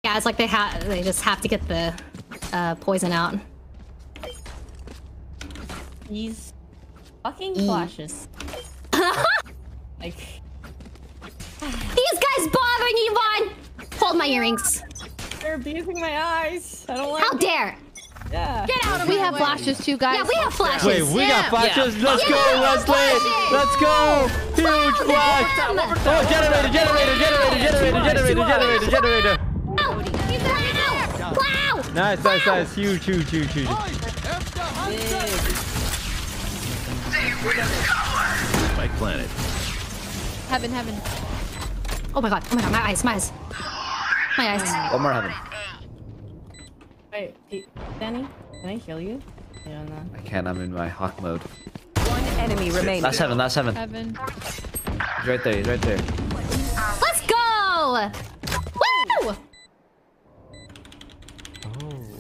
Yeah, it's like they just have to get the poison out. These fucking flashes. Like these guys bothering Yvonne. Hold my earrings. they're abusing my eyes. I don't like How dare! Yeah. Get out of We my have way. flashes too, guys. Yeah, we have flashes. Wait, we got flashes. Let's go, Leslie. Let's go. Huge flash. Oh, generator. Oh, he's there. Wow! Nice. Huge. Spike planet. Heaven. Oh my god, my eyes. My eyes. One more heaven. Wait, Danny, can I heal you? I don't know. I can't. I'm in my hawk mode. One enemy remaining. Last heaven. Heaven. He's right there. Let's go! Woo! Oh.